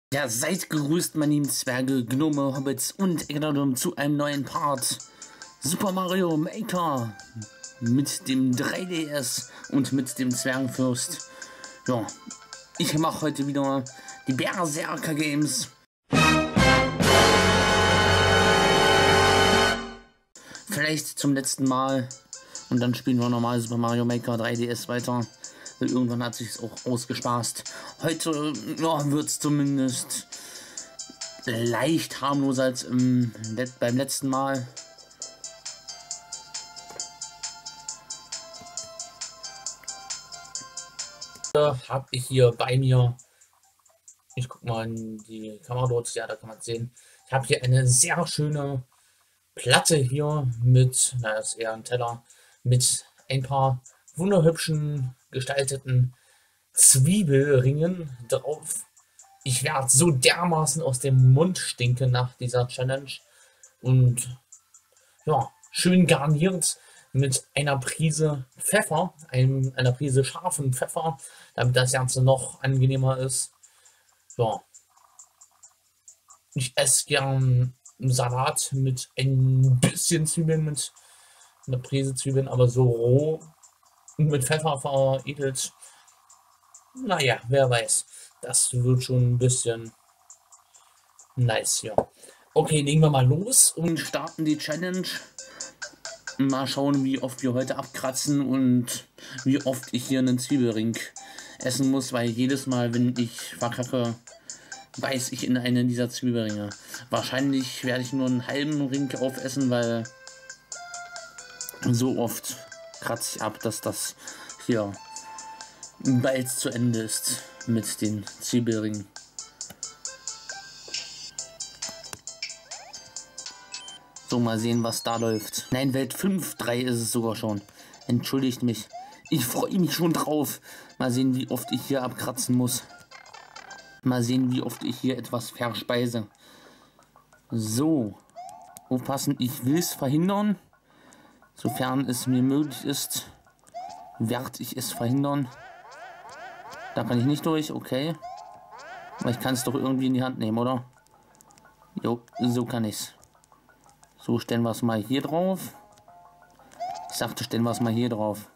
Ja, seid gegrüßt, meine lieben Zwerge, Gnome, Hobbits und Egnodum zu einem neuen Part Super Mario Maker mit dem 3DS und mit dem Zwergenfürst. Ja, ich mache heute wieder die Berserker Games. Vielleicht zum letzten Mal und dann spielen wir normal Super Mario Maker 3DS weiter. Irgendwann hat sich es auch ausgespaßt. Heute ja, wird es zumindest leicht harmloser als beim letzten Mal. Habe ich hier bei mir, ich guck mal in die Kamera dort, ja, da kann man es sehen. Ich habe hier eine sehr schöne Platte hier mit, na, das ist eher ein Teller, mit ein paar wunderhübschen gestalteten Zwiebelringen drauf. Ich werde so dermaßen aus dem Mund stinken nach dieser Challenge. Und ja, schön garniert mit einer Prise Pfeffer, einer Prise scharfen Pfeffer, damit das Ganze noch angenehmer ist. Ja, ich esse gern Salat mit ein bisschen Zwiebeln, mit einer Prise Zwiebeln, aber so roh und mit Pfeffer veredelt. Naja, wer weiß. Das wird schon ein bisschen nice hier. Okay, legen wir mal los und starten die Challenge. Mal schauen, wie oft wir heute abkratzen und wie oft ich hier einen Zwiebelring essen muss, weil jedes Mal, wenn ich verkacke, beiß ich in einen dieser Zwiebelringe. Wahrscheinlich werde ich nur einen halben Ring aufessen, weil so oft kratze ich ab, dass das hier bald zu Ende ist mit den Zwiebelringen. So, mal sehen, was da läuft. Nein, Welt 5.3 ist es sogar schon. Entschuldigt mich. Ich freue mich schon drauf. Mal sehen, wie oft ich hier abkratzen muss. Mal sehen, wie oft ich hier etwas verspeise. So. Aufpassen, ich will es verhindern. Sofern es mir möglich ist, werde ich es verhindern. Da kann ich nicht durch, okay. Aber ich kann es doch irgendwie in die Hand nehmen, oder? Jo, so kann ich es. So, stellen wir es mal hier drauf. Ich sagte, stellen wir es mal hier drauf.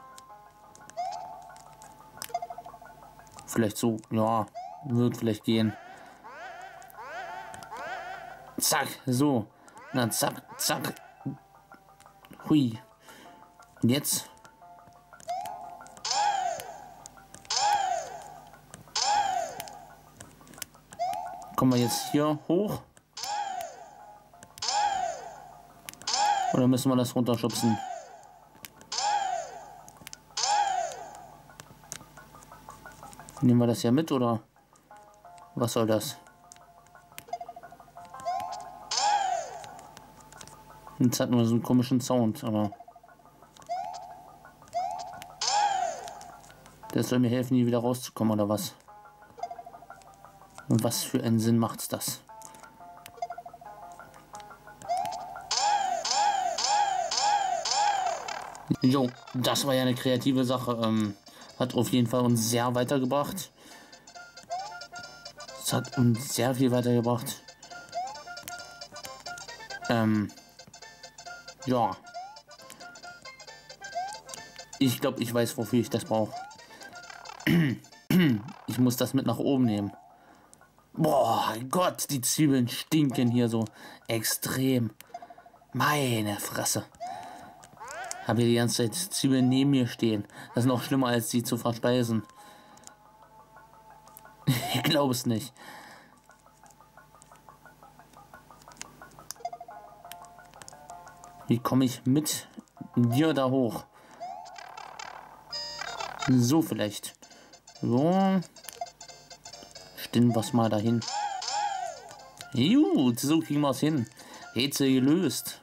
Vielleicht so, ja, wird vielleicht gehen. Zack, so. Na, zack, zack. Hui. Und jetzt? Kommen wir jetzt hier hoch? Oder müssen wir das runterschubsen? Nehmen wir das ja mit, oder? Was soll das? Jetzt hat nur so einen komischen Sound, aber... Das soll mir helfen, hier wieder rauszukommen, oder was? Und was für einen Sinn macht's das? Jo, das war ja eine kreative Sache. Hat auf jeden Fall uns sehr weitergebracht. Es hat uns sehr viel weitergebracht. Ja. Ich glaube, ich weiß, wofür ich das brauche. Ich muss das mit nach oben nehmen. Boah, Gott, die Zwiebeln stinken hier so extrem. Meine Fresse. Habe hier die ganze Zeit Zwiebeln neben mir stehen. Das ist noch schlimmer, als sie zu verspeisen. Ich glaube es nicht. Wie komme ich mit dir da hoch? So vielleicht. So. Stellen wir es mal dahin. Gut, so kriegen wir es hin. Rätsel gelöst.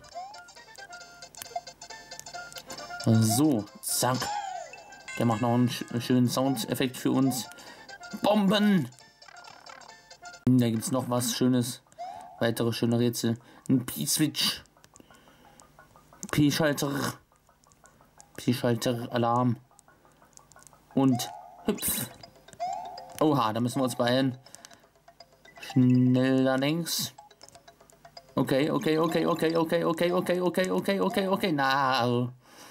So, zack. Der macht noch einen schönen Soundeffekt für uns. Bomben! Da gibt es noch was Schönes. Weitere schöne Rätsel. Ein P-Switch. P-Schalter. P-Schalter, Alarm. Und hüpf. Oha, da müssen wir uns beeilen. Schnell da links. Okay. Na.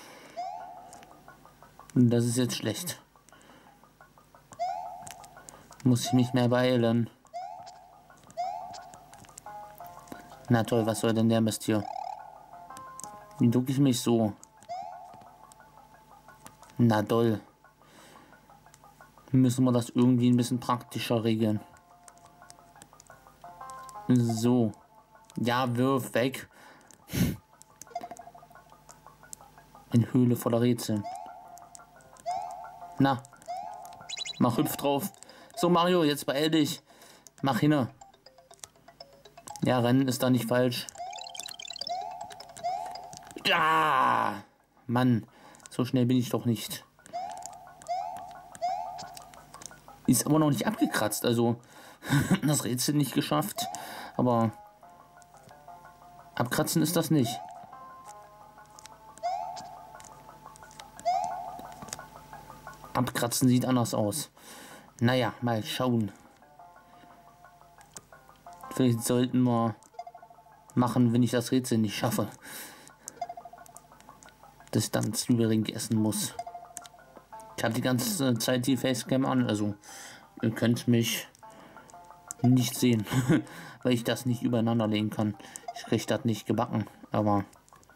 Das ist jetzt schlecht. Muss ich mich mehr beeilen. Na toll, was soll denn der Mist hier? Wie ducke ich mich so? Na doll. Müssen wir das irgendwie ein bisschen praktischer regeln. So. Ja, wirf weg. In Höhle voller Rätsel. Na. Mach hüpf drauf. So Mario, jetzt beeil dich. Mach hin. Ja, rennen ist da nicht falsch. Ja! Mann, so schnell bin ich doch nicht. Ist aber noch nicht abgekratzt, also das Rätsel nicht geschafft. Aber abkratzen ist das nicht. Abkratzen sieht anders aus. Naja, mal schauen. Vielleicht sollten wir machen, wenn ich das Rätsel nicht schaffe. Dass ich dann Zwiebelring essen muss. Ich habe die ganze Zeit die Facecam an, also ihr könnt mich nicht sehen, weil ich das nicht übereinander legen kann. Ich kriege das nicht gebacken, aber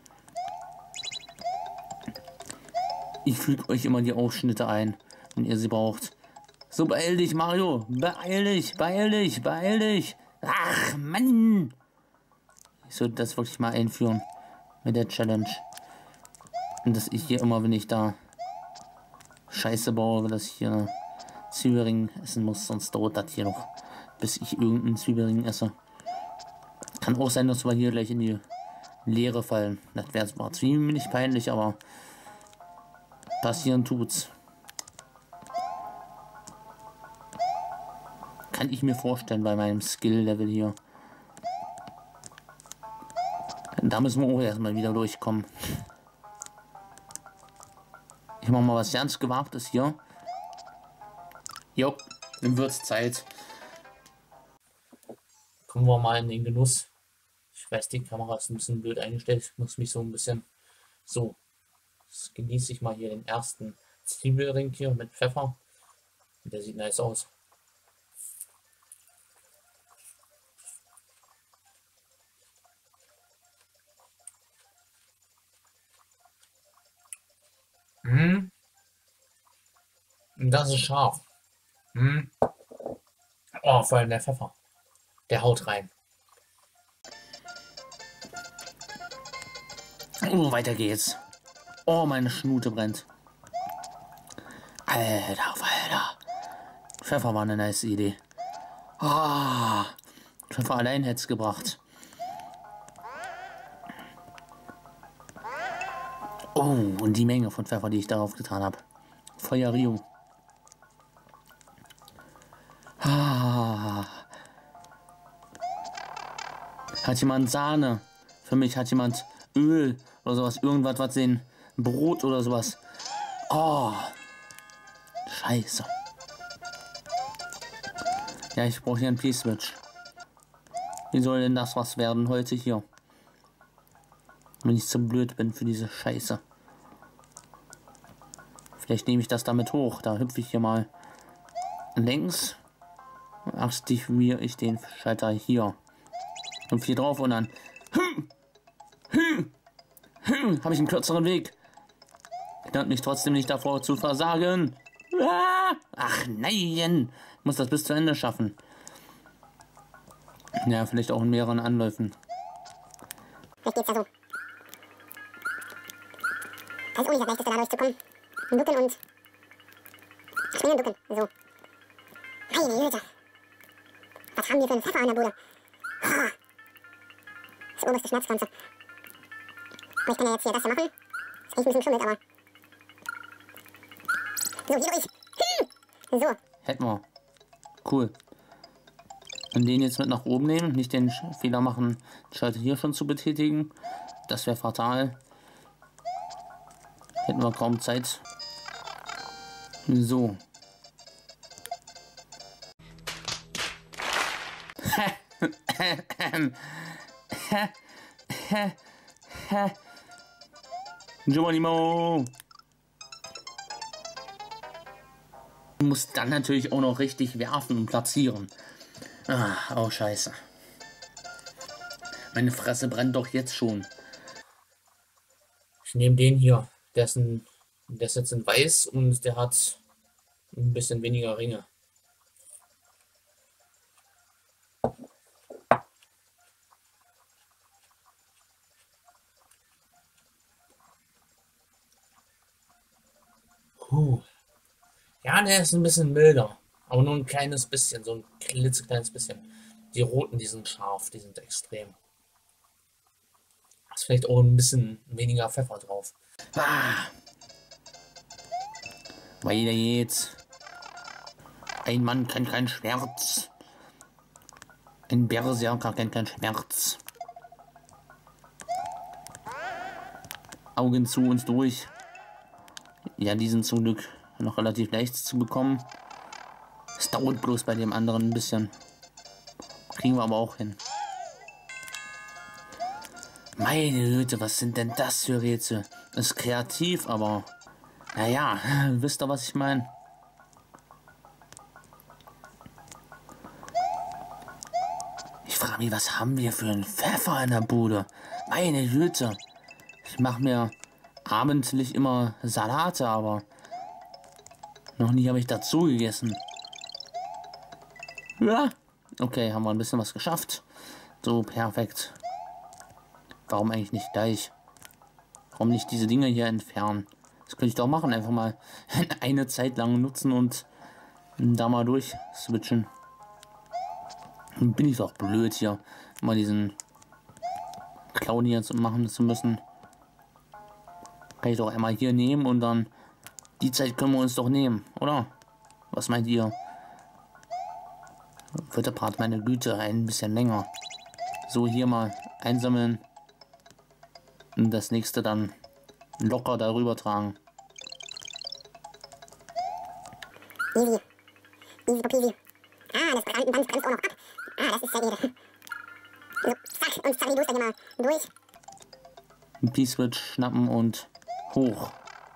ich füge euch immer die Ausschnitte ein, wenn ihr sie braucht. So, beeil dich, Mario! Beeil dich! Ach, Mann! Ich sollte das wirklich mal einführen mit der Challenge. Und dass ich hier immer, wenn ich da Scheiße baue, dass ich hier Zwiebelring essen muss, sonst dauert das hier noch, bis ich irgendeinen Zwiebelring esse. Kann auch sein, dass wir hier gleich in die Leere fallen. Das wäre zwar ziemlich peinlich, aber passieren tut's. Kann ich mir vorstellen bei meinem Skill-Level hier. Da müssen wir auch erstmal wieder durchkommen. Ich mache mal was ganz Gewagtes hier. Jo, dann wird's Zeit. Kommen wir mal in den Genuss. Ich weiß, die Kamera ist ein bisschen blöd eingestellt. Ich muss mich so ein bisschen... So. Jetzt genieße ich mal hier den ersten Zwiebelring hier mit Pfeffer. Der sieht nice aus. Das ist scharf. Oh, vor allem der Pfeffer. Der haut rein. Oh, weiter geht's. Oh, meine Schnute brennt. Alter. Pfeffer war eine nice Idee. Ah, Pfeffer allein hätte es gebracht. Oh, und die Menge von Pfeffer, die ich darauf getan habe. Feuer Rio. Ah. Hat jemand Sahne? Für mich hat jemand Öl oder sowas. Irgendwas, was sehen. Brot oder sowas. Oh. Scheiße. Ja, ich brauche hier einen P-Switch. Wie soll denn das was werden heute hier? Wenn ich zu blöd bin für diese Scheiße. Vielleicht nehme ich das damit hoch. Da hüpfe ich hier mal längs. Aktiviere ich den Schalter hier. Hüpfe hier drauf und dann habe ich einen kürzeren Weg. Hindert mich trotzdem nicht davor zu versagen. Ach nein. Ich muss das bis zu Ende schaffen. Ja, vielleicht auch in mehreren Anläufen. Vielleicht geht's ja so. Das ist auch nicht das Leichteste, da durchzukommen. Ducken und... Springen, ducken. So. Meine Güte. Was haben wir für einen Pfeffer an der Bude? Ah. Das oberste Schmerzgrenze. Und ich kann ja jetzt hier das hier machen. Das riecht ein bisschen schummelt, aber... So, hier durch. So. Hätten wir. Cool. Und den jetzt mit nach oben nehmen. Nicht den Fehler machen, den Schalter hier schon zu betätigen. Das wäre fatal. Hätten wir kaum Zeit. So. Geronimo! Du musst dann natürlich auch noch richtig werfen und platzieren. Ah, oh scheiße. Meine Fresse brennt doch jetzt schon. Ich nehme den hier. Der ist jetzt in weiß und der hat ein bisschen weniger Ringe. Ja, der ist ein bisschen milder. Aber nur ein kleines bisschen, so ein klitzekleines bisschen. Die roten, die sind scharf, die sind extrem. Ist vielleicht auch ein bisschen weniger Pfeffer drauf. Weiter geht's. Ein Mann kennt keinen Schmerz. Ein Berserker kennt keinen Schmerz. Augen zu und durch. Ja, die sind zum Glück noch relativ leicht zu bekommen. Es dauert bloß bei dem anderen ein bisschen. Kriegen wir aber auch hin. Meine Güte, was sind denn das für Rätsel? Ist kreativ, aber... Naja, wisst ihr, was ich meine? Ich frage mich, was haben wir für einen Pfeffer in der Bude? Meine Güte. Ich mache mir abendlich immer Salate, aber... Noch nie habe ich dazu gegessen. Ja. Okay, haben wir ein bisschen was geschafft. So, perfekt. Warum eigentlich nicht gleich? Warum nicht diese Dinge hier entfernen? Das könnte ich doch machen. Einfach mal eine Zeit lang nutzen und da mal durch switchen. Bin ich doch blöd hier, mal diesen Clown hier machen zu müssen. Kann ich doch einmal hier nehmen und dann... Die Zeit können wir uns doch nehmen, oder? Was meint ihr? Wird der Part, meine Güte, ein bisschen länger. So, hier mal einsammeln. Und das nächste dann locker darüber tragen. Easy. Easy peasy. Ah, das Band bremst auch noch ab. Ah, das ist sehr edel. So, zack, und zack, die Duster hier mal durch. Ein P-Switch schnappen und hoch.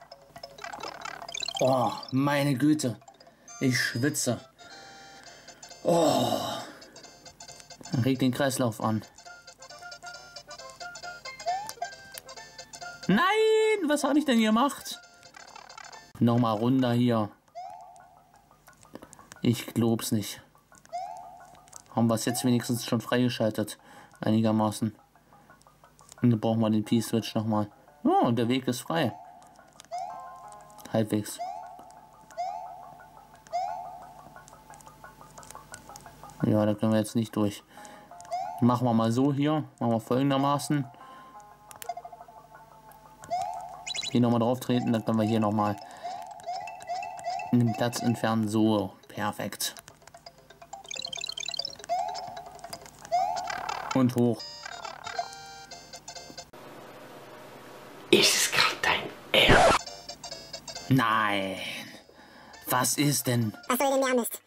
Oh, meine Güte. Ich schwitze. Oh. Regt den Kreislauf an. Nein, was habe ich denn gemacht? Nochmal runter hier. Ich glaub's nicht. Haben wir es jetzt wenigstens schon freigeschaltet. Einigermaßen. Und dann brauchen wir den P-Switch nochmal. Oh, und der Weg ist frei. Halbwegs. Ja, da können wir jetzt nicht durch. Machen wir mal so hier. Machen wir folgendermaßen. Hier nochmal drauf treten, dann können wir hier nochmal den Platz entfernen. So, perfekt. Und hoch. Ist es gerade dein Ernst? Nein. Was ist denn? Was soll denn der Mist?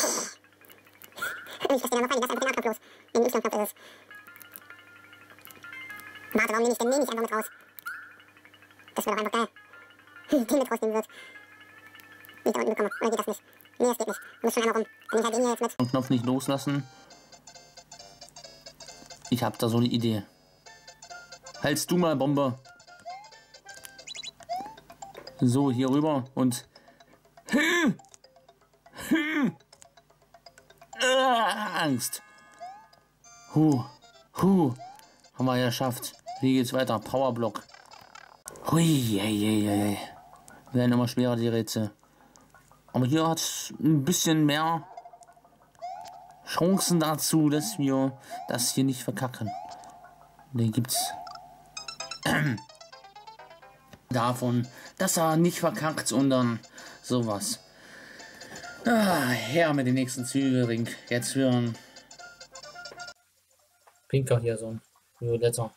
Ich verstehe noch gar nicht, das ist einfach den A-Knopf los. Den Y-Knopf ist es. Warte, warum nehme ich den nicht einfach mit raus? Das wäre doch einfach geil. Den mit rausnehmen wird. Wie ich da unten bekomme. Oder geht das nicht? Nee, das geht nicht. Du musst schon einmal rum. Dann nehme ich halt den hier jetzt mit. Den Knopf nicht loslassen. Ich habe da so eine Idee. Haltst du mal, Bombe. So, hier rüber und... Angst. Haben wir geschafft. Wie geht's weiter? Powerblock. Hui, werden immer schwerer, die Rätsel. Aber hier hat es ein bisschen mehr Chancen dazu, dass wir das hier nicht verkacken. Den gibt's davon, dass er nicht verkackt und dann sowas. Her mit dem nächsten Zügelring. Jetzt hören. Pinker hier, so ein violetter.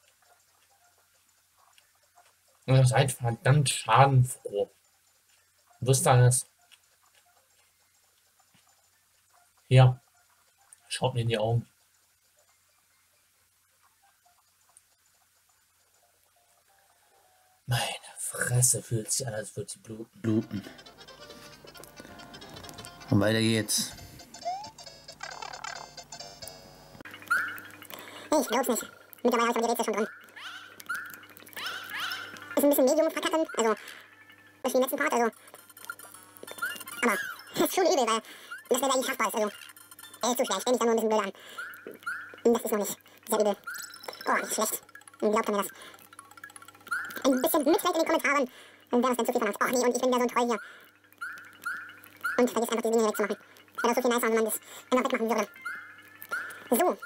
Ihr seid verdammt schadenfroh. Wo ist das? Hier. Schaut mir in die Augen. Meine Fresse fühlt sich an, als würde sie bluten. Bluten. Und weiter geht's. Ich glaub's nicht. Mittlerweile habe ich aber die Rätsel schon drin. Ist ein bisschen medium verkacken, also durch den letzten Part, also. Aber das ist schon übel, weil das wäre eigentlich schaffbar ist, also. Er ist zu schwer, ich stell mich da nur ein bisschen blöd an. Das ist noch nicht sehr übel. Oh, nicht schlecht. Glaubt mir das. Ein bisschen Mitleid in den Kommentaren, wer das denn zu viel verlangt. Oh nee, und ich bin wieder so treu hier. Und vergiss einfach die Dinge wegzumachen. Es wäre doch so viel nicer, wenn man das einfach wegmachen würde. So.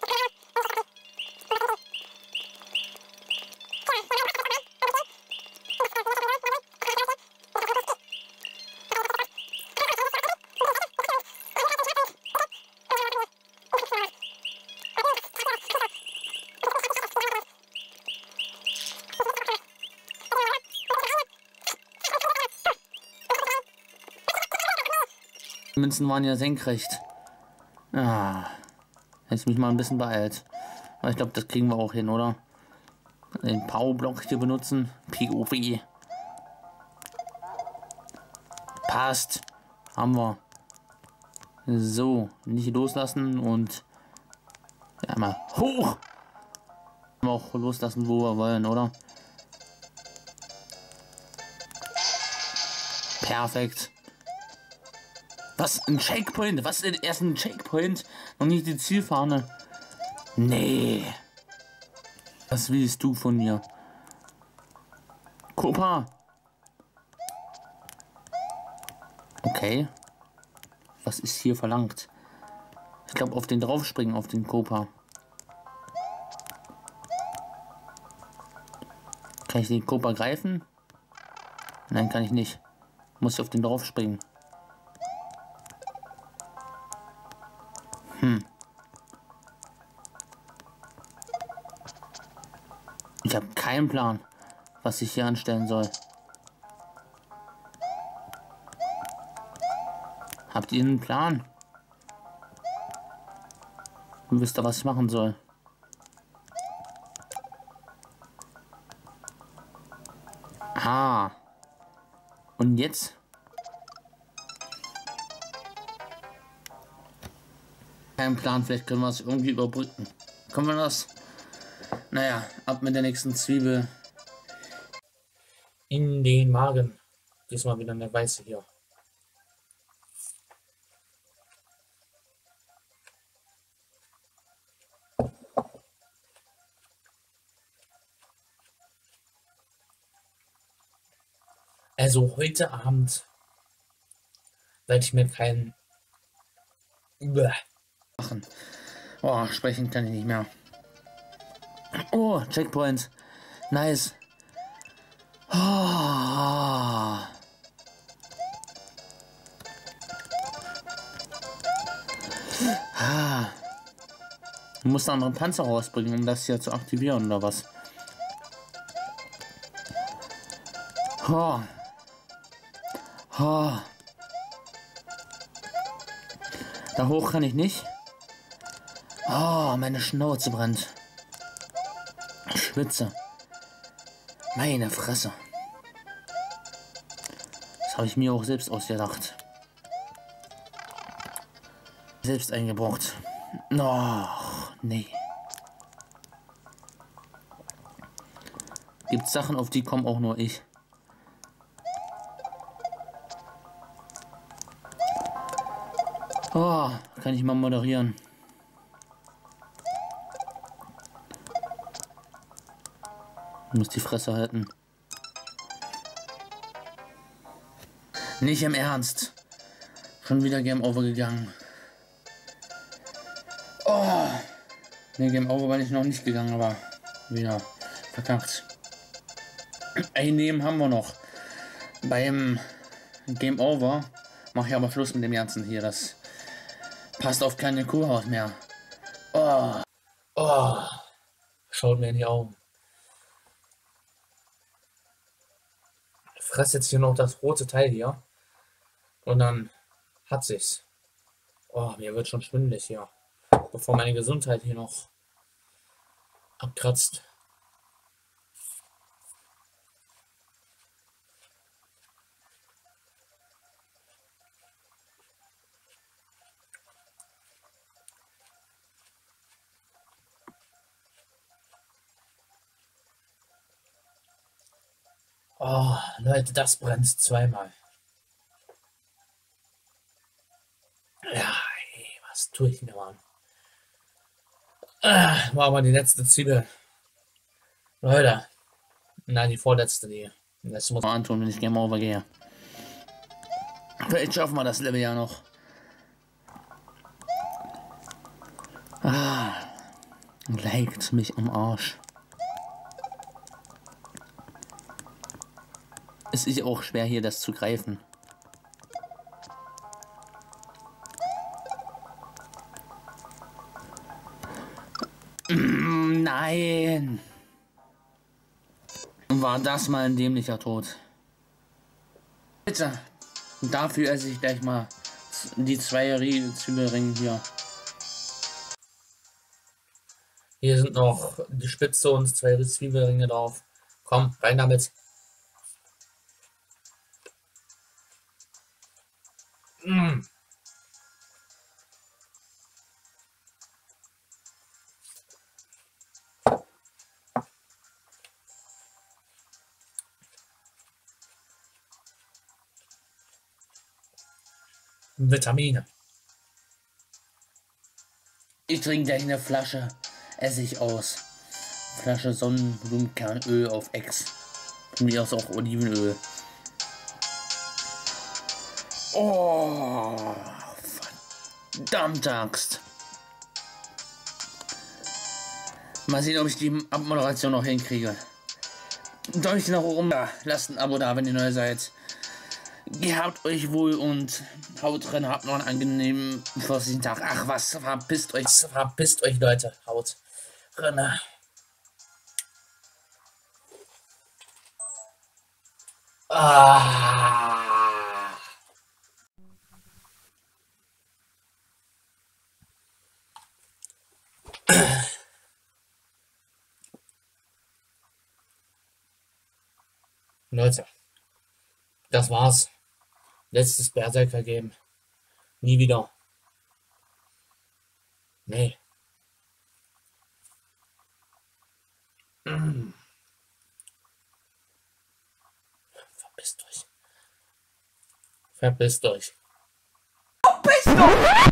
Die Münzen waren ja senkrecht. Ah, hätte ich mich mal ein bisschen beeilt. Aber ich glaube, das kriegen wir auch hin, oder? Den Powerblock hier benutzen. POW. Passt. Haben wir. So, nicht loslassen und ja, mal hoch. Können wir auch loslassen, wo wir wollen, oder? Perfekt. Was? Ein Checkpoint? Was ist erst ein Checkpoint? Noch nicht die Zielfahne. Nee. Was willst du von mir? Copa. Okay. Was ist hier verlangt? Ich glaube, auf den draufspringen, auf den Copa. Kann ich den Copa greifen? Nein, kann ich nicht. Muss ich auf den draufspringen. Ich habe keinen Plan, was ich hier anstellen soll. Habt ihr einen Plan? Wisst ihr, was ich machen soll? Ah. Und jetzt? Kein Plan, vielleicht können wir es irgendwie überbrücken. Können wir das? Naja, ab mit der nächsten Zwiebel. In den Magen. Diesmal wieder eine weiße hier. Also heute Abend werde ich mir keinen Machen. Oh, sprechen kann ich nicht mehr. Oh, Checkpoint. Nice. Oh. Ah. Du musst einen anderen Panzer rausbringen, um das hier zu aktivieren, oder was? Oh. Oh. Da hoch kann ich nicht. Oh, meine Schnauze brennt. Schwitze. Meine Fresse. Das habe ich mir auch selbst ausgedacht. Selbst eingebrockt. Och, nee. Gibt Sachen, auf die komme auch nur ich. Oh, kann ich mal moderieren. Ich muss die Fresse halten. Nicht im Ernst. Schon wieder Game Over gegangen. Oh. Ne, Game Over bin ich noch nicht gegangen, aber wieder verkackt. Einnehmen haben wir noch. Beim Game Over mache ich aber Schluss mit dem Ganzen hier. Das passt auf keine Kuhhaut mehr. Oh. Oh, schaut mir in die Augen. fress jetzt hier noch das rote Teil hier. Und dann hat sich's. Oh, mir wird schon schwindelig hier. Bevor meine Gesundheit hier noch abkratzt. Oh, Leute, das brennt zweimal. Ja, ey, was tue ich mir an? Machen wir die letzte Zwiebel. Leute. Nein, die vorletzte, die. Das muss Mal antun, wenn ich Game Over gehe. Vielleicht schaffen wir das Level ja noch. Leckt mich am Arsch. Es ist auch schwer hier das zu greifen. Nein! War das mal ein dämlicher Tod. Bitte. Dafür esse ich gleich mal die 2 Zwiebelringe hier. Hier sind noch die Spitze und 2 Zwiebelringe drauf. Komm, rein damit. Mm. Vitamine. Ich trinke gleich eine Flasche Essig aus. Flasche Sonnenblumenkernöl auf Ex. Von mir aus auch Olivenöl. Oh, verdammte Axt. Mal sehen, ob ich die Abmoderation noch hinkriege. Soll ich noch rum? Ja, lasst ein Abo da, wenn ihr neu seid. Gehabt euch wohl und haut drin, habt noch einen angenehmen 40. Tag. Ach was, verpisst euch Leute, haut drin. Leute, das war's. Letztes Berserker-Game. Nie wieder. Nee. Verpisst euch. Verpisst euch. Verpisst euch!